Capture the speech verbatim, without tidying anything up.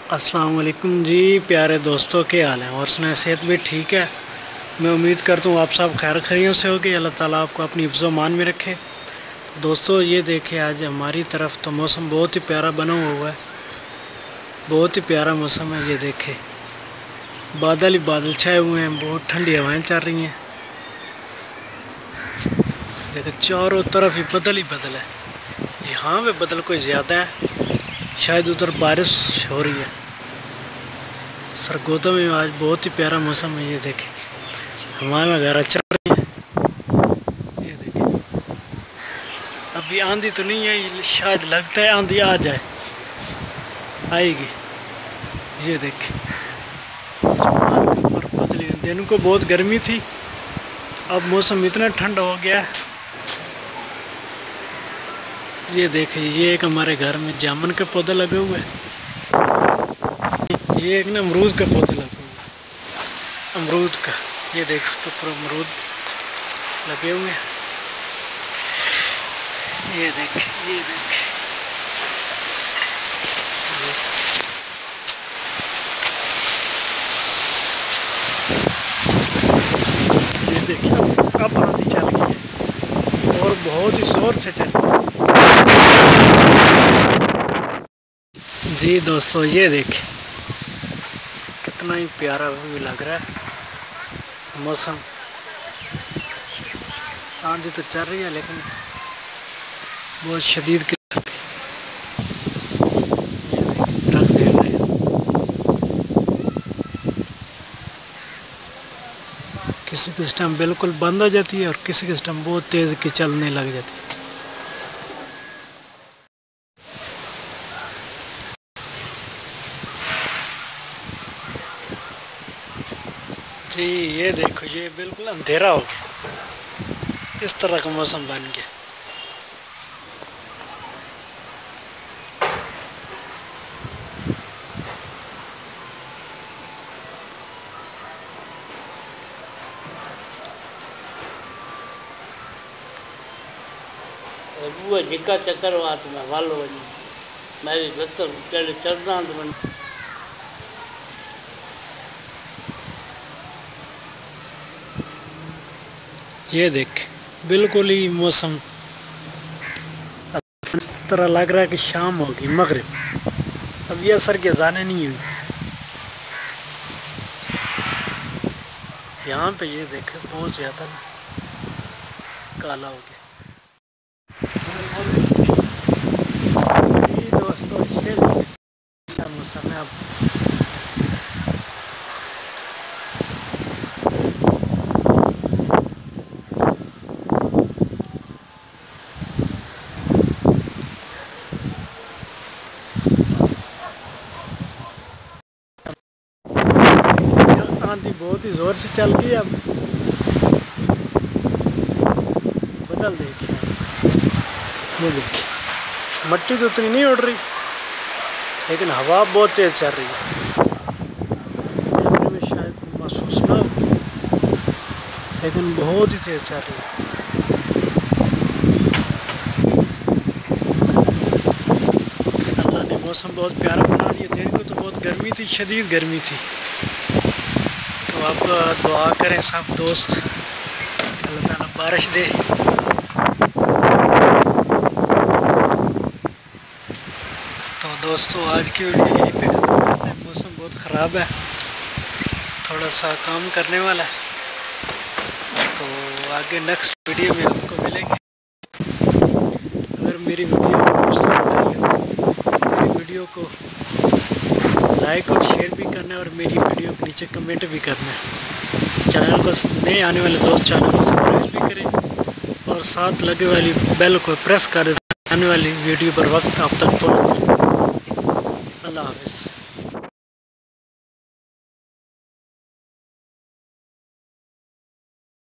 अस्सलाम वालेकुम जी प्यारे दोस्तों, के हाल हैं और सुना सेहत भी ठीक है। मैं उम्मीद करता हूँ आप सब खैर खैरियत से होगे। अल्लाह ताला आपको अपनी हिफ्ज़ व मान में रखे। दोस्तों ये देखिए, आज हमारी तरफ तो मौसम बहुत ही प्यारा बना हुआ है, बहुत ही प्यारा मौसम है। ये देखे बादल ही बादल छाए हुए हैं, बहुत ठंडी हवाएं चल रही हैं। देखो चारों तरफ ही बदल ही बदल है। यहाँ पे बदल कोई ज़्यादा है, शायद उधर बारिश हो रही है। सरगोदा में आज बहुत ही प्यारा मौसम है। ये देखें हमारे वगैरह चल रही है। ये देखें अभी आंधी तो नहीं है, शायद लगता है आंधी आ जाए, आएगी। ये देखें आसमान के ऊपर बदली। दिन को बहुत गर्मी थी, अब मौसम इतना ठंडा हो गया है। ये देखिए ये एक हमारे घर में जामुन के पौधे लगे हुए हैं। ये एक ना अमरूद का पौधा लगा हुआ है, अमरूद का। ये देख इसके ऊपर अमरूद लगे हुए हैं। ये देख ये देख ये देखिए अब आंधी चल गई है और बहुत ही जोर से चल रही है। जी दोस्तों ये देखें कितना ही प्यारा व्यू लग रहा है। मौसम आंधी तो चल रही है लेकिन बहुत शदीद किस्म की। रख दे रहे हैं, किसी किस टाइम बिल्कुल बंद हो जाती है और किसी किस टाइम बहुत तेज़ की चलने लग जाती है। जी ये देखो ये बिल्कुल अंधेरा हो गया, इस तरह का मौसम बन गया। वो जिका चक्कर हुआ तो मैं वालो वही मैं भी बेहतर पहले चल रहा तो मैं ये देख बिल्कुल ही मौसम इस तरह लग रहा है कि शाम होगी, मगरिब। अब ये असर के जाने नहीं हुई यहाँ पे। ये देखे बहुत ज़्यादा काला हो गया। ये दोस्तों ये मौसम है। अब आंधी बहुत ही जोर से चल गई। अब बदल देखिए, ये देखिए मट्टी तो उतनी नहीं उड़ रही लेकिन हवा बहुत तेज चल रही है। देखने में शायद महसूस ना हो लेकिन बहुत ही तेज चल रही है। अल्लाह ने मौसम बहुत प्यारा बना दिया। दिन को तो बहुत गर्मी थी, शदीद गर्मी थी। तो आप दुआ करें सब दोस्त, अल्लाह ताला बारिश दे। तो दोस्तों आज की वीडियो यहीं पे खत्म करते हैं। मौसम बहुत ख़राब है, थोड़ा सा काम करने वाला है। तो आगे नेक्स्ट वीडियो में आपको मिलेंगे। अगर मेरी वीडियो को पसंद आई हो मेरी वीडियो को लाइक और शेयर भी करना है और मेरी वीडियो के नीचे कमेंट भी करना है। चैनल को नए आने वाले दोस्त चैनल को सब्सक्राइब भी करें और साथ लगे वाली बेल को प्रेस कर दें, आने वाली वीडियो पर वक्त आप तक पहुँच जाए। अल्लाह हाफ़िज़।